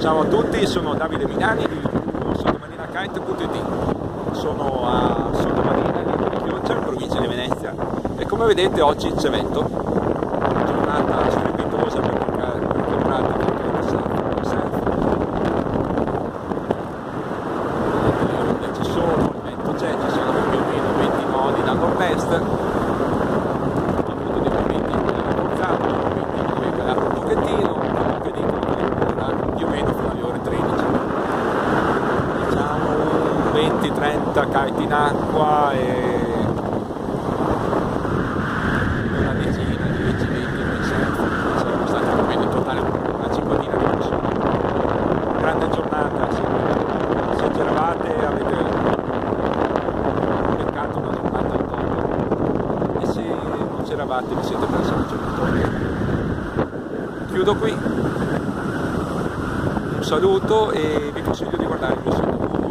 Ciao a tutti, sono Davide Milani di sottomarinakite.it. Sono a Sottomarina di Chioggia, in provincia di Venezia, e come vedete oggi c'è vento, una giornata strepitosa per chi pratica il surf. Le onde ci sono, il vento c'è, ci sono più o meno 20 nodi da nord-est. Ho avuto dei momenti in cui è rafforzato, dei momenti in cui è calato un pochettino, comunque dicono che durerà più o meno fino alle ore 13. Diciamo 20-30 kite in acqua e una decina di 10-20 noi surf. Saremmo stati più o meno in totale una cinquantina di persone. Grande giornata, se c'eravate avete beccato una giornata al top, e se non c'eravate vi siete persi un giocatore. Chiudo qui, un saluto e vi consiglio di guardare il mio sito.